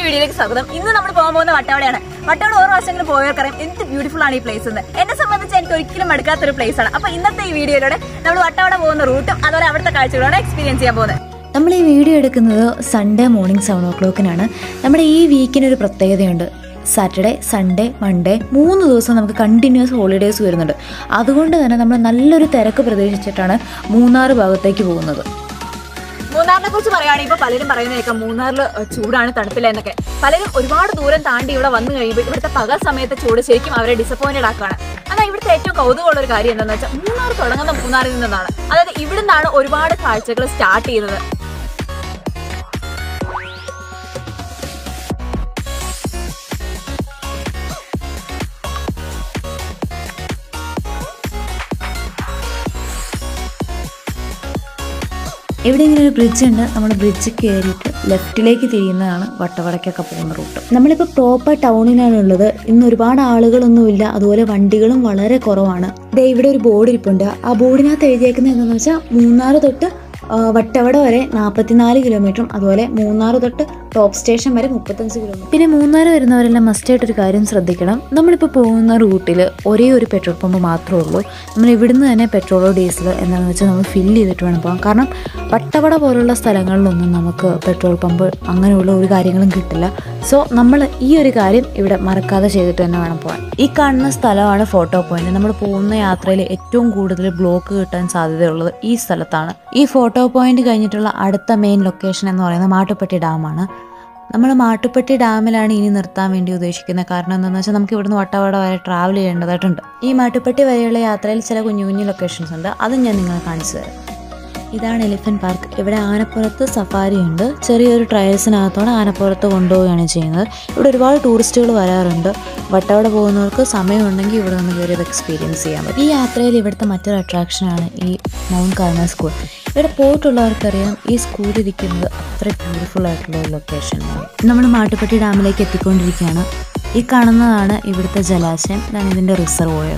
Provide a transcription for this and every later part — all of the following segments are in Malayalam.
വീഡിയോയിലേക്ക് സ്വാഗതം. ഇന്ന് നമ്മൾ പോകാൻ പോകുന്ന വട്ടവടയാണ്. വട്ടവട ഓരോ വർഷങ്ങളും പോയവർക്കറിയാം എന്ത് ബ്യൂട്ടിഫുൾ ആണ് ഈ പ്ലേസ് എന്ന്. എന്നെ സംബന്ധിച്ച് എനിക്ക് ഒരിക്കലും മടുക്കാത്തൊരു പ്ലേസ് ആണ്. അപ്പൊ ഇന്നത്തെ ഈ വീഡിയോയിലൂടെ നമ്മൾ വട്ടവട പോകുന്ന റൂട്ടും അതുപോലെ അവിടുത്തെ കാഴ്ചകളാണ് എക്സ്പീരിയൻസ് ചെയ്യാൻ പോകുന്നത്. നമ്മൾ ഈ വീഡിയോ എടുക്കുന്നത് സൺഡേ മോർണിംഗ് 7 o'clock-നാണ്. നമ്മുടെ ഈ വീക്കിനൊരു പ്രത്യേകതയുണ്ട്. സാറ്റർഡേ, സൺഡേ, മൺഡേ 3 ദിവസം നമുക്ക് കണ്ടിന്യൂസ് ഹോളിഡേയ്സ് വരുന്നുണ്ട്. അതുകൊണ്ട് തന്നെ നമ്മൾ നല്ലൊരു തിരക്ക് പ്രതീക്ഷിച്ചിട്ടാണ് മൂന്നാർ ഭാഗത്തേക്ക് പോകുന്നത്. മൂന്നാറിനെ കുറിച്ച് പറയുകയാണെങ്കിൽ ഇപ്പൊ പലരും പറയുന്നത് കേൾക്കാം മൂന്നാറിൽ ചൂടാണ്, തണുപ്പില്ല എന്നൊക്കെ. പലരും ഒരുപാട് ദൂരം താണ്ടി ഇവിടെ വന്നു കഴിയുമ്പോൾ ഇവിടുത്തെ പകൽ സമയത്ത് ചൂട് ശരിക്കും അവരെ ഡിസപ്പോയിന്റഡ് ആക്കുകയാണ്. എന്നാൽ ഇവിടുത്തെ ഏറ്റവും കൗതുകമുള്ള ഒരു കാര്യം എന്താണെന്ന് വെച്ചാൽ മൂന്നാർ തുടങ്ങുന്ന മൂന്നാറിൽ നിന്നാണ്. അതായത് ഇവിടുന്നാണ് ഒരുപാട് കാഴ്ചകൾ സ്റ്റാർട്ട് ചെയ്യുന്നത്. ഇവിടെ ഇങ്ങനെ ഒരു ബ്രിഡ്ജ് ഉണ്ട്. നമ്മൾ ബ്രിഡ്ജ് കയറിയിട്ട് ലെഫ്റ്റിലേക്ക് തിരിയുന്നതാണ് വട്ടവടയ്ക്കൊക്കെ പോകുന്ന റൂട്ട്. നമ്മളിപ്പോൾ പ്രോപ്പർ ടൗണിലാണ് ഉള്ളത്. ഇന്ന് ഒരുപാട് ആളുകളൊന്നുമില്ല, അതുപോലെ വണ്ടികളും വളരെ കുറവാണ്. ദേ ഇവിടെ ഒരു ബോർഡ് ഇരിപ്പുണ്ട്. ആ ബോർഡിനകത്ത് എഴുതിയേക്കുന്നത് എന്താണെന്ന് വെച്ചാൽ മൂന്നാർ തൊട്ട് വട്ടവട വരെ 44 കിലോമീറ്ററും അതുപോലെ മൂന്നാർ തൊട്ട് ടോപ്പ് സ്റ്റേഷൻ വരെ 35 കിലോമീറ്റർ. പിന്നെ മൂന്നാർ വരുന്നവരെല്ലാം മസ്റ്റായിട്ടൊരു കാര്യം ശ്രദ്ധിക്കണം. നമ്മളിപ്പോൾ പോകുന്ന റൂട്ടിൽ ഒരേ ഒരു പെട്രോൾ പമ്പ് മാത്രമേ ഉള്ളൂ. നമ്മൾ ഇവിടുന്ന് തന്നെ പെട്രോളോ ഡീസലോ എന്താണെന്ന് വെച്ചാൽ നമ്മൾ ഫില്ല് ചെയ്തിട്ട് വേണം പോകാം. കാരണം വട്ടവട പോലുള്ള സ്ഥലങ്ങളിലൊന്നും നമുക്ക് പെട്രോൾ പമ്പ് അങ്ങനെയുള്ള ഒരു കാര്യങ്ങളും കിട്ടില്ല. സോ നമ്മൾ ഈ ഒരു കാര്യം ഇവിടെ മറക്കാതെ ചെയ്തിട്ട് തന്നെ വേണം പോകാൻ. ഈ കാണുന്ന സ്ഥലമാണ് ഫോട്ടോ പോയിന്റ്. നമ്മൾ പോകുന്ന യാത്രയിൽ ഏറ്റവും കൂടുതൽ ബ്ലോക്ക് കിട്ടാൻ സാധ്യതയുള്ളത് ഈ സ്ഥലത്താണ്. ഈ ഫോട്ടോ പോയിന്റ് കഴിഞ്ഞിട്ടുള്ള അടുത്ത മെയിൻ ലൊക്കേഷൻ എന്ന് പറയുന്നത് മാട്ടുപ്പെട്ടി ഡാമാണ്. നമ്മൾ മാട്ടുപ്പെട്ടി ഡാമിലാണ് ഇനി നിർത്താൻ വേണ്ടി ഉദ്ദേശിക്കുന്നത്. കാരണം എന്താണെന്ന് വെച്ചാൽ നമുക്ക് ഇവിടുന്ന് വട്ടവട വരെ ട്രാവൽ ചെയ്യേണ്ടതായിട്ടുണ്ട്. ഈ മാട്ടുപ്പെട്ടി വരെയുള്ള യാത്രയിൽ ചില കുഞ്ഞു കുഞ്ഞു ലൊക്കേഷൻസ് ഉണ്ട്. അതും ഞാൻ നിങ്ങളെ കാണിച്ചു തരാം. ഇതാണ് എലിഫന്റ് പാർക്ക്. ഇവിടെ ആനപ്പുറത്ത് സഫാരി ഉണ്ട്. ചെറിയൊരു ട്രയൽസിനകത്തോടെ ആനപ്പുറത്ത് കൊണ്ടുപോവുകയാണ് ചെയ്യുന്നത്. ഇവിടെ ഒരുപാട് ടൂറിസ്റ്റുകൾ വരാറുണ്ട്. വട്ടവട പോകുന്നവർക്ക് സമയമുണ്ടെങ്കിൽ ഇവിടെ നിന്ന് കയറി എക്സ്പീരിയൻസ് ചെയ്യാൻ പറ്റും. ഈ യാത്രയിൽ ഇവിടുത്തെ മറ്റൊരു അട്രാക്ഷനാണ് ഈ മൗണ്ട് കാർമൽ സ്കൂൾ. ഇവിടെ പോയിട്ടുള്ളവർക്കറിയാം ഈ സ്കൂൾ ഇരിക്കുന്നത് അത്ര ബ്യൂട്ടിഫുൾ ആയിട്ടുള്ള ഒരു ലൊക്കേഷനാണ്. നമ്മൾ മാട്ടുപ്പെട്ടി ഡാമിലേക്ക് എത്തിക്കൊണ്ടിരിക്കുകയാണ്. ഈ കാണുന്നതാണ് ഇവിടുത്തെ ജലാശയം. ഇതാണ് ഇതിൻ്റെ റിസർവോയർ.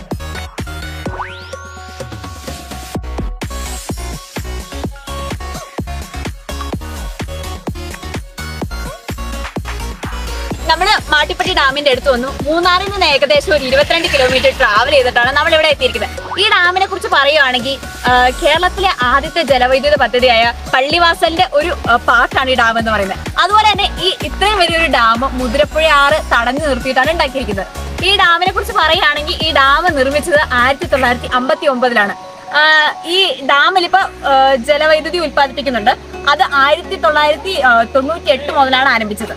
നമ്മള് മാട്ടുപ്പെട്ടി ഡാമിന്റെ അടുത്ത് വന്നു. മൂന്നാറിൽ നിന്ന് ഏകദേശം ഒരു 22 കിലോമീറ്റർ ട്രാവൽ ചെയ്തിട്ടാണ് നമ്മൾ ഇവിടെ എത്തിയിരിക്കുന്നത്. ഈ ഡാമിനെ കുറിച്ച് പറയുകയാണെങ്കിൽ കേരളത്തിലെ ആദ്യത്തെ ജലവൈദ്യുത പദ്ധതിയായ പള്ളിവാസലിന്റെ ഒരു പാർട്ടാണ് ഈ ഡാം എന്ന് പറയുന്നത്. അതുപോലെ തന്നെ ഈ ഇത്രയും വലിയൊരു ഡാം മുതിരപ്പുഴ ആറ് തടഞ്ഞു നിർത്തിയിട്ടാണ് ഉണ്ടാക്കിയിരിക്കുന്നത്. ഈ ഡാമിനെ കുറിച്ച് പറയുകയാണെങ്കിൽ ഈ ഡാം നിർമ്മിച്ചത് 1959-ലാണ്. ഈ ഡാമിൽ ഇപ്പൊ ജലവൈദ്യുതി ഉൽപ്പാദിപ്പിക്കുന്നുണ്ട്. അത് 1998 മുതലാണ് ആരംഭിച്ചത്.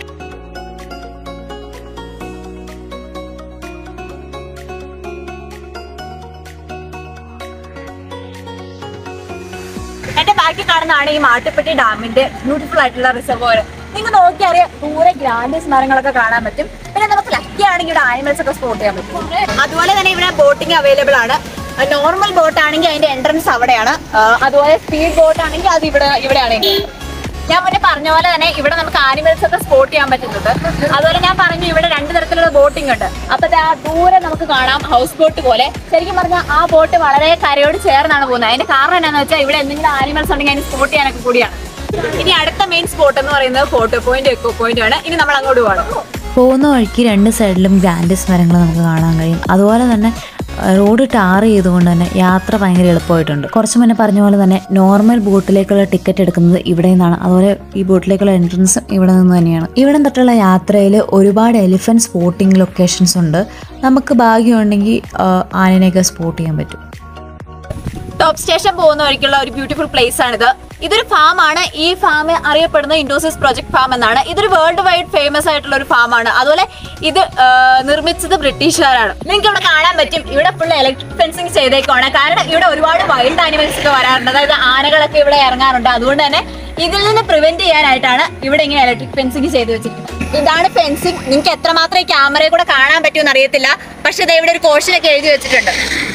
എന്റെ ബാക്കി കാണുന്നതാണ് ഈ മാട്ടുപ്പെട്ടി ഡാമിന്റെ ബ്യൂട്ടിഫുൾ ആയിട്ടുള്ള റിസർവോയർ. നിങ്ങൾ നോക്കിയറിയാം ദൂരെ ഗ്രാൻഡീസ് മരങ്ങളൊക്കെ കാണാൻ പറ്റും. പിന്നെ നമുക്ക് ലക്കി ആണെങ്കിൽ ഇവിടെ ആനിമൽസ് ഒക്കെ സ്പോട്ട് ചെയ്യാൻ പറ്റും. അതുപോലെ തന്നെ ഇവിടെ ബോട്ടിംഗ് അവൈലബിൾ ആണ്. നോർമൽ ബോട്ട് ആണെങ്കിൽ അതിന്റെ എൻട്രൻസ് അവിടെയാണ്. അതുപോലെ സ്പീഡ് ബോട്ട് ആണെങ്കിൽ അത് ഇവിടെയാണെങ്കിൽ ഞാൻ മുന്നേ പറഞ്ഞ പോലെ തന്നെ ഇവിടെ നമുക്ക് ആനിമൽസ് ഒക്കെ സ്പോട്ട് ചെയ്യാൻ പറ്റുന്നുണ്ട്. അതുപോലെ ഞാൻ പറഞ്ഞു ഇവിടെ 2 തരത്തിലുള്ള ബോട്ടിംഗ് ഉണ്ട്. അപ്പൊ ആ ദൂരെ നമുക്ക് കാണാം ഹൗസ് ബോട്ട് പോലെ. ശരിക്കും പറഞ്ഞാൽ ആ ബോട്ട് വളരെ കരയോട് ചേർന്നാണ് പോകുന്നത്. അതിന്റെ കാരണം എന്താണെന്ന് വെച്ചാൽ ഇവിടെ എന്തെങ്കിലും ആനിമൽസ് ഉണ്ടെങ്കിൽ അതിന് സ്പോട്ട് ചെയ്യാനൊക്കെ കൂടിയാണ്. ഇനി അടുത്ത മെയിൻ സ്പോട്ട് എന്ന് പറയുന്നത് ഫോട്ടോ പോയിന്റ്, എക്കോ പോയിന്റ് ആണ്. ഇനി നമ്മൾ അങ്ങോട്ട് പോകണം. പോകുന്ന വഴിക്ക് 2 സൈഡിലും ഗ്രാൻഡീസ് മരങ്ങൾ നമുക്ക് കാണാൻ കഴിയും. അതുപോലെ തന്നെ റോഡ് ടാർ ചെയ്തുകൊണ്ട് തന്നെ യാത്ര ഭയങ്കര എളുപ്പമായിട്ടുണ്ട്. കുറച്ച് മുന്നേ പറഞ്ഞ പോലെ തന്നെ നോർമൽ ബോട്ടിലേക്കുള്ള ടിക്കറ്റ് എടുക്കുന്നത് ഇവിടെ നിന്നാണ്. അതുപോലെ ഈ ബോട്ടിലേക്കുള്ള എൻട്രൻസും ഇവിടെ നിന്ന് തന്നെയാണ്. ഇവിടെ തൊട്ടുള്ള യാത്രയിൽ ഒരുപാട് എലിഫന്റ് സ്പോട്ടിംഗ് ലൊക്കേഷൻസ് ഉണ്ട്. നമുക്ക് ഭാഗ്യമുണ്ടെങ്കിൽ ആനനെയൊക്കെ സ്പോട്ട് ചെയ്യാൻ പറ്റും. ടോപ്പ് സ്റ്റേഷൻ പോകുന്ന വഴിക്കുള്ള ഒരു ബ്യൂട്ടിഫുൾ പ്ലേസ് ആണിത്. ഇതൊരു ഫാം ആണ്. ഈ ഫാം അറിയപ്പെടുന്നത് ഇൻഡോസിസ് പ്രൊജക്ട് ഫാം എന്നാണ്. ഇതൊരു വേൾഡ് വൈഡ് ഫേമസ് ആയിട്ടുള്ള ഒരു ഫാം ആണ്. അതുപോലെ ഇത് നിർമ്മിച്ചത് ബ്രിട്ടീഷുകാരാണ്. നിങ്ങൾക്ക് ഇവിടെ കാണാൻ പറ്റും ഇവിടെ ഫുൾ ഇലക്ട്രിക് ഫെൻസിങ് ചെയ്തേക്കുവാണ്. കാരണം ഇവിടെ ഒരുപാട് വൈൽഡ് ആനിമൽസ് ഒക്കെ വരാറുണ്ട്. അതായത് ആനകളൊക്കെ ഇവിടെ ഇറങ്ങാറുണ്ട്. അതുകൊണ്ട് തന്നെ ഇതിൽ നിന്ന് പ്രിവെന്റ് ചെയ്യാനായിട്ടാണ് ഇവിടെ ഇങ്ങനെ ഇലക്ട്രിക് ഫെൻസിങ് ചെയ്ത് വെച്ചിരിക്കുന്നത്. ഇതാണ് ഫെൻസിങ്. നിങ്ങൾക്ക് എത്രമാത്രം ഈ ക്യാമറയിൽ കൂടെ കാണാൻ പറ്റുമെന്ന് അറിയത്തില്ല. പക്ഷെ ഇത് ഇവിടെ ഒരു കോഷനൊക്കെ എഴുതി വെച്ചിട്ടുണ്ട്.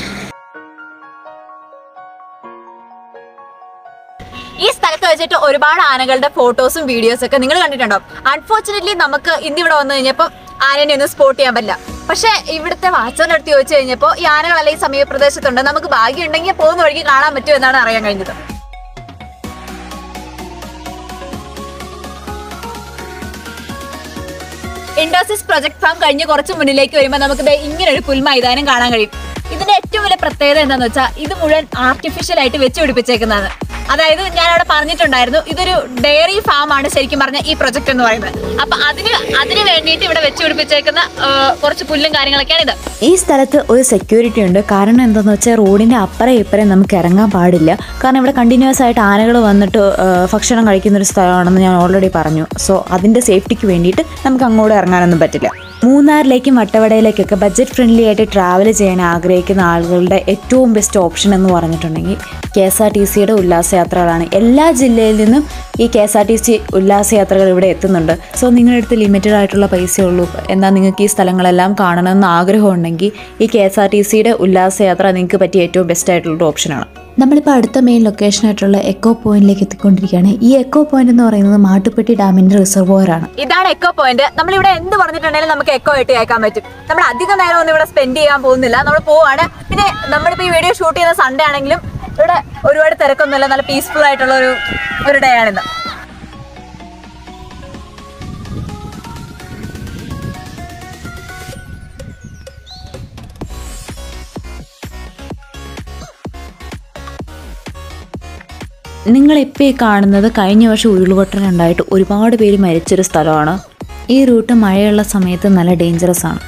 ഈ സ്ഥലത്ത് വെച്ചിട്ട് ഒരുപാട് ആനകളുടെ ഫോട്ടോസും വീഡിയോസും ഒക്കെ നിങ്ങൾ കണ്ടിട്ടുണ്ടാവും. അൺഫോർച്ചുനേറ്റ്ലി നമുക്ക് ഇന്ന് ഇവിടെ വന്നു കഴിഞ്ഞപ്പോൾ ആനനെ ഒന്നും സ്പോട്ട് ചെയ്യാൻ പറ്റില്ല. പക്ഷെ ഇവിടുത്തെ വാച്ചറിന്റെ അടുത്ത് ചോദിച്ചു കഴിഞ്ഞപ്പോൾ ഈ ആനകളെല്ലാം ഈ സമീപപ്രദേശത്തുണ്ട്. നമുക്ക് ഭാഗ്യം ഉണ്ടെങ്കിൽ പോകുന്ന വഴിക്ക് കാണാൻ പറ്റും എന്നാണ് അറിയാൻ കഴിഞ്ഞത്. ഇൻഡസ്ട്രീസ് പ്രൊജക്ട് ഫാം കഴിഞ്ഞ് കുറച്ച് മുന്നിലേക്ക് വരുമ്പോൾ നമുക്ക് ഇങ്ങനെ ഒരു പുൽമൈതാനം കാണാൻ കഴിയും. ഇതിന്റെ ഏറ്റവും വലിയ പ്രത്യേകത എന്താണെന്ന് വെച്ചാൽ ഇത് മുഴുവൻ ആർട്ടിഫിഷ്യൽ ആയിട്ട് വെച്ച് പിടിപ്പിച്ചേക്കുന്നതാണ്. അതായത് ഞാൻ അവിടെ പറഞ്ഞിട്ടുണ്ടായിരുന്നു, ഇതൊരു ഡയറി ഫാം ആണ് ശരിക്കും പറഞ്ഞ ഈ പ്രൊജക്ട് എന്ന് പറയുന്നത്. അപ്പൊ അതിന് വേണ്ടിയിട്ട് ഇവിടെ വെച്ച് പിടിപ്പിച്ചേക്കുന്ന കുറച്ച് പുല്ലും കാര്യങ്ങളൊക്കെയാണ് ഇത്. ഈ സ്ഥലത്ത് ഒരു സെക്യൂരിറ്റി ഉണ്ട്. കാരണം എന്താണെന്ന് വെച്ചാൽ റോഡിന്റെ അപ്പുറം ഇപ്പുറം നമുക്ക് ഇറങ്ങാൻ പാടില്ല. കാരണം ഇവിടെ കണ്ടിന്യൂസ് ആയിട്ട് ആനകൾ വന്നിട്ട് ഭക്ഷണം കഴിക്കുന്ന ഒരു സ്ഥലമാണെന്ന് ഞാൻ ഓൾറെഡി പറഞ്ഞു. സോ അതിന്റെ സേഫ്റ്റിക്ക് വേണ്ടിയിട്ട് നമുക്ക് അങ്ങോട്ട് ഇറങ്ങാനൊന്നും പറ്റില്ല. മൂന്നാറിലേക്കും വട്ടവടയിലേക്കൊക്കെ ബഡ്ജറ്റ് ഫ്രണ്ട്ലി ആയിട്ട് ട്രാവൽ ചെയ്യാൻ ആഗ്രഹിക്കുന്ന ആളുകളുടെ ഏറ്റവും ബെസ്റ്റ് ഓപ്ഷൻ എന്ന് പറഞ്ഞിട്ടുണ്ടെങ്കിൽ KSRTCയുടെ ഉല്ലാസയാത്രകളാണ്. എല്ലാ ജില്ലയിൽ നിന്നും ഈ KSRTC ഉല്ലാസയാത്രകൾ ഇവിടെ എത്തുന്നുണ്ട്. സോ നിങ്ങളുടെ അടുത്ത് ലിമിറ്റഡ് ആയിട്ടുള്ള പൈസയേ ഉള്ളൂ, എന്നാൽ നിങ്ങൾക്ക് ഈ സ്ഥലങ്ങളെല്ലാം കാണണമെന്ന് ആഗ്രഹമുണ്ടെങ്കിൽ ഈ KSRTCയുടെ ഉല്ലാസയാത്ര നിങ്ങൾക്ക് പറ്റിയ ഏറ്റവും ബെസ്റ്റ് ആയിട്ടുള്ളൊരു ഓപ്ഷനാണ്. നമ്മളിപ്പോൾ അടുത്ത മെയിൻ ലൊക്കേഷനായിട്ടുള്ള എക്കോ പോയിന്റിലേക്ക് എത്തിക്കൊണ്ടിരിക്കുകയാണ്. ഈ എക്കോ പോയിന്റ് എന്ന് പറയുന്നത് മാട്ടുപ്പെട്ടി ഡാമിന്റെ റിസർവോയർ ആണ്. ഇതാണ് എക്കോ പോയിന്റ്. നമ്മളിവിടെ എന്ത് പറഞ്ഞിട്ടുണ്ടെങ്കിലും നമുക്ക് എക്കോ ആയിട്ട് കേൾക്കാൻ പറ്റും. നമ്മൾ അധികം നേരം ഒന്നും ഇവിടെ സ്പെൻഡ് ചെയ്യാൻ പോകുന്നില്ല, നമ്മൾ പോവാണ്. പിന്നെ നമ്മളിപ്പോൾ ഈ വീഡിയോ ഷൂട്ട് ചെയ്യുന്ന സൺഡേ ആണെങ്കിലും ഇവിടെ ഒരുപാട് തിരക്കൊന്നുമില്ല, നല്ല പീസ്ഫുൾ ആയിട്ടുള്ള ഒരു ഡേ ആണിത്. നിങ്ങളിപ്പോൾ ഈ കാണുന്നത് കഴിഞ്ഞ വർഷം ഉരുൾപൊട്ടലുണ്ടായിട്ട് ഒരുപാട് പേര് മരിച്ചൊരു സ്ഥലമാണ്. ഈ റൂട്ട് മഴയുള്ള സമയത്ത് നല്ല ഡേഞ്ചറസ് ആണ്.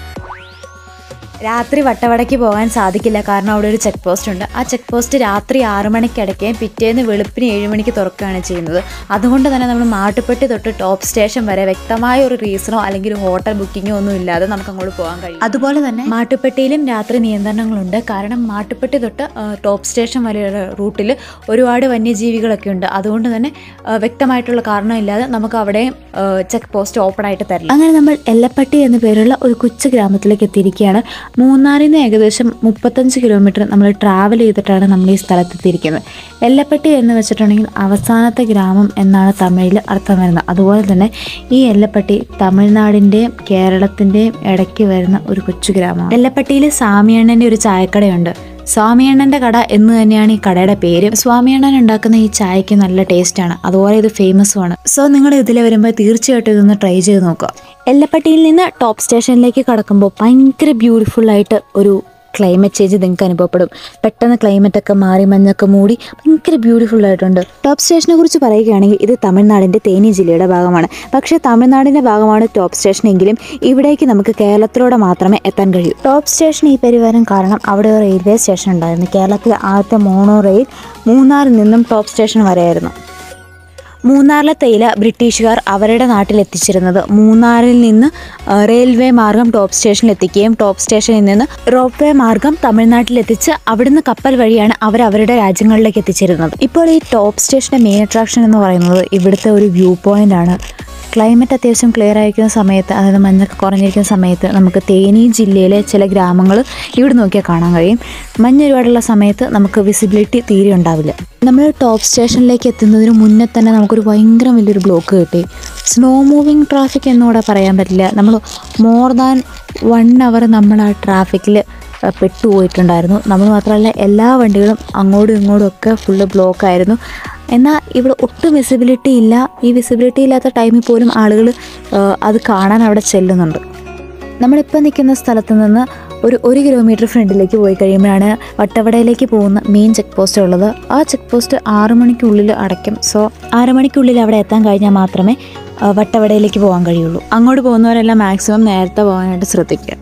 രാത്രി വട്ടവടയ്ക്ക് പോകാൻ സാധിക്കില്ല, കാരണം അവിടെ ഒരു ചെക്ക് പോസ്റ്റ് ഉണ്ട്. ആ ചെക്ക് പോസ്റ്റ് രാത്രി 6 മണിക്കടയ്ക്കുകയും പിറ്റേന്ന് വെളുപ്പിന് 7 മണിക്ക് തുറക്കുകയാണ് ചെയ്യുന്നത്. അതുകൊണ്ട് തന്നെ നമ്മൾ മാട്ടുപ്പെട്ടി തൊട്ട് ടോപ്പ് സ്റ്റേഷൻ വരെ വ്യക്തമായ ഒരു റീസണോ അല്ലെങ്കിൽ ഒരു ഹോട്ടൽ ബുക്കിങ്ങോ ഒന്നും ഇല്ലാതെ നമുക്ക് അങ്ങോട്ട് പോകാൻ കഴിയും. അതുപോലെ തന്നെ മാട്ടുപ്പെട്ടിയിലും രാത്രി നിയന്ത്രണങ്ങളുണ്ട്. കാരണം മാട്ടുപ്പെട്ടി തൊട്ട് ടോപ്പ് സ്റ്റേഷൻ വരെയുള്ള റൂട്ടിൽ ഒരുപാട് വന്യജീവികളൊക്കെ ഉണ്ട്. അതുകൊണ്ട് തന്നെ വ്യക്തമായിട്ടുള്ള കാരണമില്ലാതെ നമുക്ക് അവിടെ ചെക്ക് പോസ്റ്റ് ഓപ്പൺ ആയിട്ട് തരില്ല. അങ്ങനെ നമ്മൾ എല്ലപ്പട്ടി എന്ന പേരുള്ള ഒരു കൊച്ചു ഗ്രാമത്തിലേക്ക് എത്തിയിരിക്കുകയാണ്. മൂന്നാറിൽ നിന്ന് ഏകദേശം 35 കിലോമീറ്റർ നമ്മൾ ട്രാവൽ ചെയ്തിട്ടാണ് നമ്മൾ ഈ സ്ഥലത്തെത്തിയിരിക്കുന്നത്. എല്ലപ്പട്ടി എന്ന് വെച്ചിട്ടുണ്ടെങ്കിൽ അവസാനത്തെ ഗ്രാമം എന്നാണ് തമിഴിൽ അർത്ഥം വരുന്നത്. അതുപോലെ തന്നെ ഈ എല്ലപ്പട്ടി തമിഴ്നാടിൻ്റെയും കേരളത്തിൻ്റെയും ഇടയ്ക്ക് വരുന്ന ഒരു കൊച്ചു ഗ്രാമമാണ്. എല്ലപ്പട്ടിയിൽ സ്വാമിയണ്ണൻ്റെ ഒരു ചായക്കടയുണ്ട്. സ്വാമിയണ്ണൻ്റെ കട എന്ന് തന്നെയാണ് ഈ കടയുടെ പേര്. സ്വാമിയണ്ണൻ ഉണ്ടാക്കുന്ന ഈ ചായക്ക് നല്ല ടേസ്റ്റാണ്, അതുപോലെ ഇത് ഫേമസുമാണ്. സോ നിങ്ങൾ ഇതിൽ വരുമ്പോൾ തീർച്ചയായിട്ടും ഇതൊന്ന് ട്രൈ ചെയ്ത് നോക്കുക. എല്ലപ്പട്ടിയിൽ നിന്ന് ടോപ്പ് സ്റ്റേഷനിലേക്ക് കടക്കുമ്പോൾ ഭയങ്കര ബ്യൂട്ടിഫുള്ളായിട്ട് ഒരു ക്ലൈമറ്റ് ചേഞ്ച് നിങ്ങൾക്ക് അനുഭവപ്പെടും. പെട്ടെന്ന് ക്ലൈമറ്റൊക്കെ മാറി മഞ്ഞൊക്കെ മൂടി ഭയങ്കര ബ്യൂട്ടിഫുള്ളായിട്ടുണ്ട്. ടോപ്പ് സ്റ്റേഷനെ കുറിച്ച് പറയുകയാണെങ്കിൽ ഇത് തമിഴ്നാടിൻ്റെ തേനി ജില്ലയുടെ ഭാഗമാണ്. പക്ഷേ തമിഴ്നാടിൻ്റെ ഭാഗമാണ് ടോപ്പ് സ്റ്റേഷൻ എങ്കിലും ഇവിടേക്ക് നമുക്ക് കേരളത്തിലൂടെ മാത്രമേ എത്താൻ കഴിയൂ. ടോപ്പ് സ്റ്റേഷൻ ഈ പേര് വരാൻ കാരണം അവിടെ ഒരു റെയിൽവേ സ്റ്റേഷൻ ഉണ്ടായിരുന്നു. കേരളത്തിലെ ആദ്യത്തെ മോണോ റെയിൽ മൂന്നാറിൽ നിന്നും ടോപ്പ് സ്റ്റേഷൻ വരെയായിരുന്നു. മൂന്നാറിലെ തേയില ബ്രിട്ടീഷുകാർ അവരുടെ നാട്ടിലെത്തിച്ചിരുന്നത് മൂന്നാറിൽ നിന്ന് റെയിൽവേ മാർഗം ടോപ്പ് സ്റ്റേഷനിൽ എത്തിക്കുകയും ടോപ്പ് സ്റ്റേഷനിൽ നിന്ന് റോപ്പ് വേ മാർഗം തമിഴ്നാട്ടിലെത്തിച്ച് അവിടുന്ന് കപ്പൽ വഴിയാണ് അവർ അവരുടെ രാജ്യങ്ങളിലേക്ക് എത്തിച്ചിരുന്നത്. ഇപ്പോൾ ഈ ടോപ്പ് സ്റ്റേഷൻ്റെ മെയിൻ അട്രാക്ഷൻ എന്ന് പറയുന്നത് ഇവിടുത്തെ ഒരു വ്യൂ പോയിൻ്റ് ആണ്. ക്ലൈമറ്റ് അത്യാവശ്യം ക്ലിയർ ആയിരിക്കുന്ന സമയത്ത്, അതായത് മഞ്ഞൊക്കെ കുറഞ്ഞിരിക്കുന്ന സമയത്ത് നമുക്ക് തേനി ജില്ലയിലെ ചില ഗ്രാമങ്ങൾ ഇവിടെ നോക്കിയാൽ കാണാൻ കഴിയും. മഞ്ഞ് ഒരുപാടുള്ള സമയത്ത് നമുക്ക് വിസിബിലിറ്റി തീരെ ഉണ്ടാവില്ല. നമ്മൾ ടോപ്പ് സ്റ്റേഷനിലേക്ക് എത്തുന്നതിന് മുന്നേ തന്നെ നമുക്കൊരു ഭയങ്കര വലിയൊരു ബ്ലോക്ക് കിട്ടി. സ്നോ മൂവിങ് ട്രാഫിക് എന്നൂടെ പറയാൻ പറ്റില്ല. നമ്മൾ മോർ ദാൻ 1 അവർ നമ്മൾ ആ ട്രാഫിക്കിൽ പെട്ടുപോയിട്ടുണ്ടായിരുന്നു. നമ്മൾ മാത്രമല്ല എല്ലാ വണ്ടികളും അങ്ങോട്ടും ഇങ്ങോട്ടും ഒക്കെ ഫുള്ള് ബ്ലോക്കായിരുന്നു. എന്നാൽ ഇവിടെ ഒട്ടും വിസിബിലിറ്റി ഇല്ല. ഈ വിസിബിലിറ്റി ഇല്ലാത്ത ടൈമിൽ പോലും ആളുകൾ അത് കാണാൻ അവിടെ ചെല്ലുന്നുണ്ട്. നമ്മളിപ്പോൾ നിൽക്കുന്ന സ്ഥലത്ത് നിന്ന് ഒരു 1 കിലോമീറ്റർ ഫ്രണ്ടിലേക്ക് പോയി കഴിയുമ്പോഴാണ് വട്ടവടയിലേക്ക് പോകുന്ന മെയിൻ ചെക്ക് പോസ്റ്റ് ഉള്ളത്. ആ ചെക്ക് പോസ്റ്റ് 6 മണിക്കുള്ളിൽ അടയ്ക്കും. സോ 6 മണിക്കുള്ളിൽ അവിടെ എത്താൻ കഴിഞ്ഞാൽ മാത്രമേ വട്ടവടയിലേക്ക് പോകാൻ കഴിയുള്ളൂ. അങ്ങോട്ട് പോകുന്നവരെല്ലാം മാക്സിമം നേരത്തെ പോകാനായിട്ട് ശ്രദ്ധിക്കുക.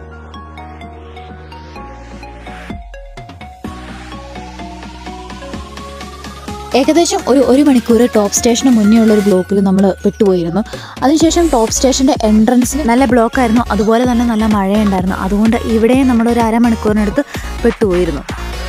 ഏകദേശം ഒരു മണിക്കൂർ ടോപ്പ് സ്റ്റേഷന് മുന്നേ ഉള്ള ഒരു ബ്ലോക്കിൽ നമ്മൾ പെട്ടുപോയിരുന്നു. അതിനുശേഷം ടോപ്പ് സ്റ്റേഷൻ്റെ എൻട്രൻസിൽ നല്ല ബ്ലോക്കായിരുന്നു, അതുപോലെ തന്നെ നല്ല മഴയുണ്ടായിരുന്നു. അതുകൊണ്ട് ഇവിടെയും നമ്മളൊരു 1/2 മണിക്കൂറിനടുത്ത് പെട്ടുപോയിരുന്നു.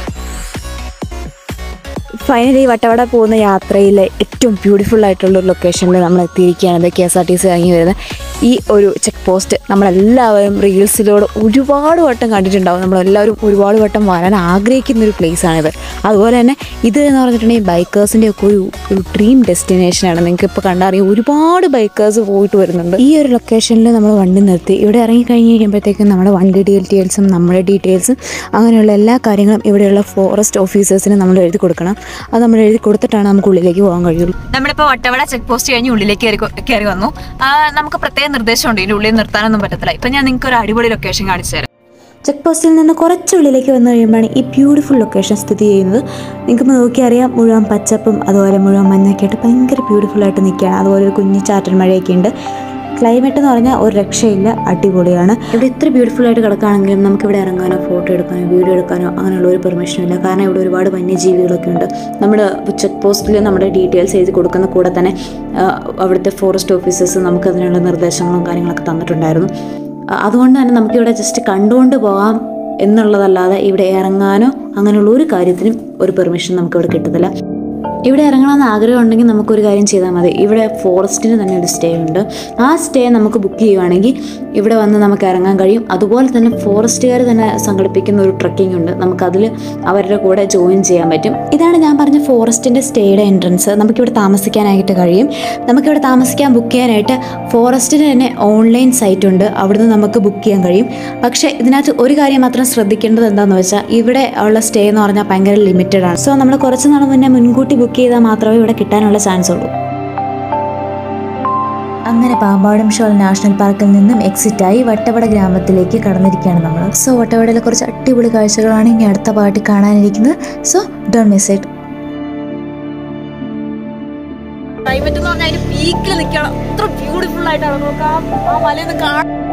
ഫൈനലി വട്ടവട പോകുന്ന യാത്രയിലെ ഏറ്റവും ബ്യൂട്ടിഫുൾ ആയിട്ടുള്ളൊരു ലൊക്കേഷനിൽ നമ്മൾ എത്തിയിരിക്കുകയാണ്. KSRTC ഇറങ്ങി വരുന്ന ഈ ഒരു ചെക്ക് പോസ്റ്റ് നമ്മളെല്ലാവരും റീൽസിലൂടെ ഒരുപാട് വട്ടം കണ്ടിട്ടുണ്ടാവും. നമ്മളെല്ലാവരും ഒരുപാട് വട്ടം വരാൻ ആഗ്രഹിക്കുന്നൊരു പ്ലേസാണിത്. അതുപോലെ തന്നെ ഇത് എന്ന് പറഞ്ഞിട്ടുണ്ടെങ്കിൽ ബൈക്കേഴ്സിൻ്റെ ഒക്കെ ഒരു ഡ്രീം ഡെസ്റ്റിനേഷനാണ്. നിങ്ങൾക്ക് ഇപ്പോൾ കണ്ടറിയാം ഒരുപാട് ബൈക്കേഴ്സ് പോയിട്ട് വരുന്നുണ്ട്. ഈ ഒരു ലൊക്കേഷനിൽ നമ്മൾ വണ്ടി നിർത്തി ഇവിടെ ഇറങ്ങിക്കഴിഞ്ഞ് കഴിയുമ്പോഴത്തേക്കും നമ്മുടെ വണ്ടി ഡീറ്റെയിൽസും നമ്മുടെ ഡീറ്റെയിൽസും അങ്ങനെയുള്ള എല്ലാ കാര്യങ്ങളും ഇവിടെയുള്ള ഫോറസ്റ്റ് ഓഫീസേഴ്സിന് നമ്മൾ എഴുതി കൊടുക്കണം. അത് നമ്മൾ എഴുതി കൊടുത്തിട്ടാണ് നമുക്ക് ഉള്ളിലേക്ക് പോകാൻ കഴിയുള്ളൂ. നമ്മളിപ്പോൾ വട്ടവട ചെക്ക് പോസ്റ്റ് കഴിഞ്ഞ് ഉള്ളിലേക്ക് കയറി വന്നു. നമുക്ക് പ്രത്യേകം നിർദ്ദേശമുണ്ട്, ഇതിന്റെ ഉള്ളിൽ നിർത്താനൊന്നും പറ്റത്തില്ല. ഇപ്പൊ ഞാൻ നിങ്ങൾക്ക് ഒരു അടിപൊളി ലൊക്കേഷൻ കാണിച്ചു തരാം. ചെക്ക് പോസ്റ്റിൽ നിന്ന് കുറച്ച് ഉള്ളിലേക്ക് വന്നു കഴിയുമ്പോഴാണ് ഈ ബ്യൂട്ടിഫുൾ ലൊക്കേഷൻ സ്ഥിതി ചെയ്യുന്നത്. നിങ്ങൾക്ക് നോക്കിയറിയാം, മുഴുവൻ പച്ചപ്പും അതുപോലെ മുഴുവൻ മഞ്ഞൊക്കെ ആയിട്ട് ഭയങ്കര ബ്യൂട്ടിഫുള്ളായിട്ട് നിൽക്കുകയാണ്. അതുപോലെ ഒരു കുഞ്ഞു ചാറ്റൽ മഴയൊക്കെ ഉണ്ട്. ക്ലൈമറ്റ് എന്ന് പറഞ്ഞാൽ ഒരു രക്ഷയില്ല, അടിപൊളിയാണ്. ഇവിടെ ഇത്ര ബ്യൂട്ടിഫുള്ളായിട്ട് കിടക്കുകയാണെങ്കിലും നമുക്കിവിടെ ഇറങ്ങാനോ ഫോട്ടോ എടുക്കാനോ വീഡിയോ എടുക്കാനോ അങ്ങനെയുള്ള ഒരു പെർമിഷനില്ല. കാരണം ഇവിടെ ഒരുപാട് വന്യജീവികളൊക്കെ ഉണ്ട്. നമ്മൾ ചെക്ക് പോസ്റ്റിൽ നമ്മുടെ ഡീറ്റെയിൽസ് എഴുതി കൊടുക്കുന്ന കൂടെ തന്നെ അവിടുത്തെ ഫോറസ്റ്റ് ഓഫീസേഴ്സ് നമുക്ക് അതിനുള്ള നിർദ്ദേശങ്ങളും കാര്യങ്ങളൊക്കെ തന്നിട്ടുണ്ടായിരുന്നു. അതുകൊണ്ട് തന്നെ നമുക്കിവിടെ ജസ്റ്റ് കണ്ടുകൊണ്ട് പോകാം എന്നുള്ളതല്ലാതെ ഇവിടെ ഇറങ്ങാനോ അങ്ങനെയുള്ള ഒരു കാര്യത്തിനും ഒരു പെർമിഷൻ നമുക്കിവിടെ കിട്ടത്തില്ല. ഇവിടെ ഇറങ്ങണമെന്ന് ആഗ്രഹം ഉണ്ടെങ്കിൽ നമുക്കൊരു കാര്യം ചെയ്താൽ മതി. ഇവിടെ ഫോറസ്റ്റിന് തന്നെ ഒരു സ്റ്റേ ഉണ്ട്. ആ സ്റ്റേ നമുക്ക് ബുക്ക് ചെയ്യുകയാണെങ്കിൽ ഇവിടെ വന്ന് നമുക്ക് ഇറങ്ങാൻ കഴിയും. അതുപോലെ തന്നെ ഫോറസ്റ്റുകാർ തന്നെ സംഘടിപ്പിക്കുന്ന ഒരു ട്രക്കിംഗ് ഉണ്ട്, നമുക്കതിൽ അവരുടെ കൂടെ ജോയിൻ ചെയ്യാൻ പറ്റും. ഇതാണ് ഞാൻ പറഞ്ഞ ഫോറസ്റ്റിൻ്റെ സ്റ്റേയുടെ എൻട്രൻസ്. നമുക്കിവിടെ താമസിക്കാനായിട്ട് കഴിയും. നമുക്കിവിടെ താമസിക്കാൻ ബുക്ക് ചെയ്യാനായിട്ട് ഫോറസ്റ്റിന് തന്നെ ഓൺലൈൻ സൈറ്റ് ഉണ്ട്, അവിടുന്ന് നമുക്ക് ബുക്ക് ചെയ്യാൻ കഴിയും. പക്ഷേ ഇതിനകത്ത് ഒരു കാര്യം മാത്രം ശ്രദ്ധിക്കേണ്ടത് എന്താണെന്ന് വെച്ചാൽ ഇവിടെ ഉള്ള സ്റ്റേ എന്ന് പറഞ്ഞാൽ ഭയങ്കര ലിമിറ്റഡ് ആണ്. സോ നമ്മൾ കുറച്ച് നാൾ മുന്നേ മുൻകൂട്ടി ബുക്ക് ചെയ്താൽ മാത്രമേ ഇവിടെ കിട്ടാനുള്ള ചാൻസ് ഉള്ളൂ. അങ്ങനെ പാമ്പാടും ഷോൾ നാഷണൽ പാർക്കിൽ നിന്നും എക്സിറ്റായി വട്ടവട ഗ്രാമത്തിലേക്ക് കടന്നിരിക്കുകയാണ് നമ്മൾ. സോ വട്ടവടയിലെ കുറച്ച് അടിപൊളി കാഴ്ചകളാണ് ഇനി അടുത്ത പാർട്ടി കാണാനിരിക്കുന്നത്. So don't miss it. Climate എന്ന് പറഞ്ഞാൽ അതിന് പീക്കിൽ നിൽക്കണം, അത്ര ബ്യൂട്ടിഫുൾ ആയിട്ടാണ്. നോക്കാം, ആ മലയൊന്ന് കാണാം.